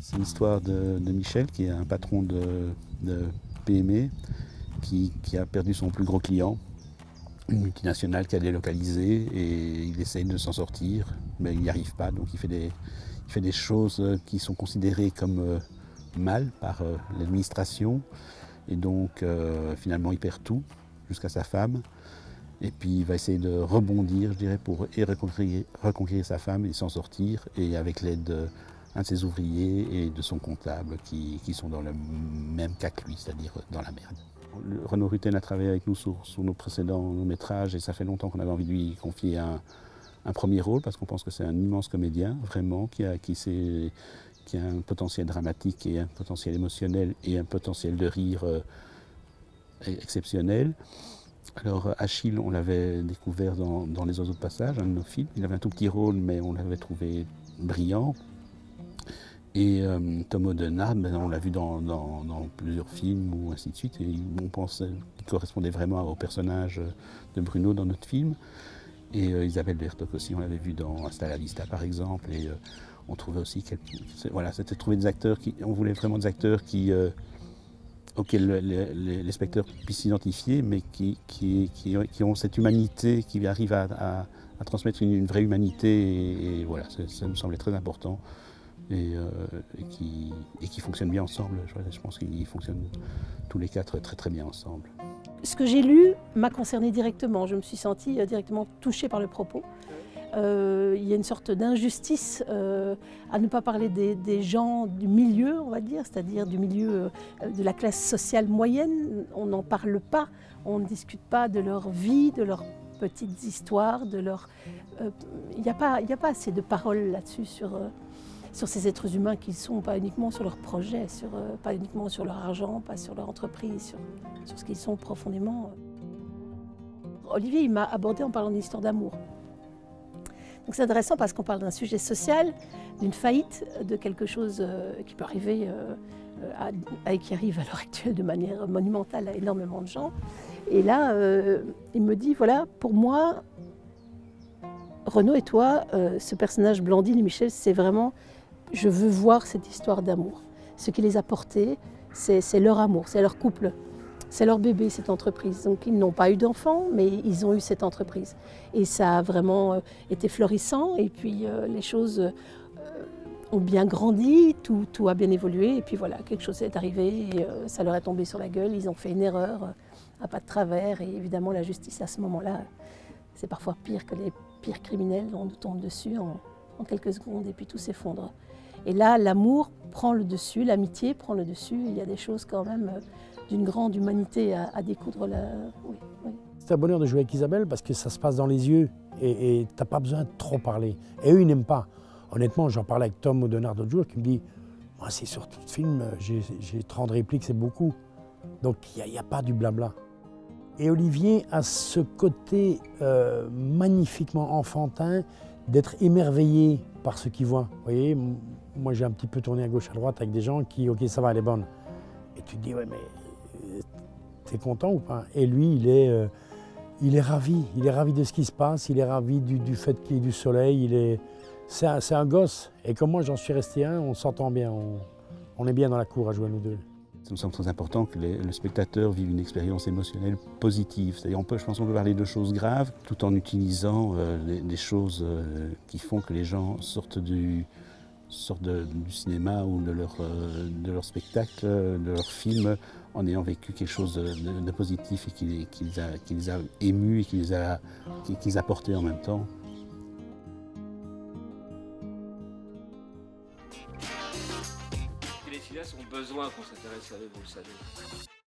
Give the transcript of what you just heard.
C'est l'histoire de Michel, qui est un patron de PME, qui a perdu son plus gros client, une multinationale qui a délocalisé, et il essaye de s'en sortir, mais il n'y arrive pas. Donc il fait des choses qui sont considérées comme mal par l'administration, et donc finalement il perd tout, jusqu'à sa femme. Et puis il va essayer de rebondir, je dirais, pour reconquérir sa femme et s'en sortir, et avec l'aide d'un de ses ouvriers et de son comptable qui sont dans le même cas que lui, c'est-à-dire dans la merde. Renaud Rutten a travaillé avec nous sur nos précédents métrages, et ça fait longtemps qu'on avait envie de lui confier un premier rôle, parce qu'on pense que c'est un immense comédien, vraiment, qui a un potentiel dramatique et un potentiel émotionnel et un potentiel de rire exceptionnel. Alors Achille, on l'avait découvert dans Les Oiseaux de passage, un de nos films. Il avait un tout petit rôle, mais on l'avait trouvé brillant. Et Tom Audenard, on l'a vu dans plusieurs films, ou ainsi de suite. Et on pensait qu'il correspondait vraiment au personnage de Bruno dans notre film. Et Isabelle Bertoc aussi, on l'avait vu dans Hasta la Vista par exemple. Et on trouvait aussi c'était trouver des acteurs on voulait vraiment des acteurs auxquels les spectateurs puissent s'identifier, mais qui ont cette humanité, qui arrivent à transmettre une vraie humanité. Et voilà, ça me semblait très important, et qui fonctionnent bien ensemble. Je pense qu'ils fonctionnent tous les quatre très très bien ensemble. Ce que j'ai lu m'a concerné directement. Je me suis sentie directement touchée par le propos. Il y a une sorte d'injustice à ne pas parler des gens du milieu, on va dire, c'est-à-dire du milieu de la classe sociale moyenne. On n'en parle pas, on ne discute pas de leur vie, de leurs petites histoires, il n'y a pas assez de paroles là-dessus sur ces êtres humains qui sont, pas uniquement sur leurs projets, pas uniquement sur leur argent, pas sur leur entreprise, sur ce qu'ils sont profondément. Olivier, il m'a abordé en parlant d'une histoire d'amour. Donc c'est intéressant parce qu'on parle d'un sujet social, d'une faillite, de quelque chose qui peut arriver, qui arrive à l'heure actuelle de manière monumentale à énormément de gens. Et là, il me dit, voilà, pour moi, Renaud et toi, ce personnage Blandine et Michel, c'est vraiment, je veux voir cette histoire d'amour. Ce qui les a portés, c'est leur amour, c'est leur couple. C'est leur bébé, cette entreprise. Donc ils n'ont pas eu d'enfants, mais ils ont eu cette entreprise. Et ça a vraiment été florissant. Et puis les choses ont bien grandi, tout a bien évolué. Et puis voilà, quelque chose est arrivé et ça leur est tombé sur la gueule. Ils ont fait une erreur à pas de travers. Et évidemment, la justice à ce moment-là, c'est parfois pire que les pires criminels. On nous tombe dessus en quelques secondes et puis tout s'effondre. Et là, l'amour prend le dessus, l'amitié prend le dessus. Il y a des choses quand même d'une grande humanité à découdre. Oui. C'est un bonheur de jouer avec Isabelle parce que ça se passe dans les yeux et tu n'as pas besoin de trop parler. Et eux, ils n'aiment pas. Honnêtement, j'en parlais avec Tom Audenard l'autre jour qui me dit « Moi, c'est sur tout le film, j'ai 30 répliques, c'est beaucoup. » Donc, il n'y a pas du blabla. Et Olivier a ce côté magnifiquement enfantin d'être émerveillé par ce qu'il voit. Vous voyez, moi, j'ai un petit peu tourné à gauche, à droite avec des gens qui « Ok, ça va, elle est bonne. » Et tu te dis « Ouais, mais t'es content ou pas ?» Et lui, il est ravi. Il est ravi de ce qui se passe, il est ravi du fait qu'il y ait du soleil. C'est un gosse. Et comme moi, j'en suis resté un, on s'entend bien. On est bien dans la cour à jouer nous deux. Ça me semble très important que le spectateur vive une expérience émotionnelle positive. C'est-à-dire, je pense qu'on peut parler de choses graves tout en utilisant des choses qui font que les gens sortent du cinéma ou de leur spectacle, de leur film, en ayant vécu quelque chose de positif et qui les a émus et qui les a portés en même temps. Les cinéastes ont besoin qu'on s'intéresse à eux, vous le savez.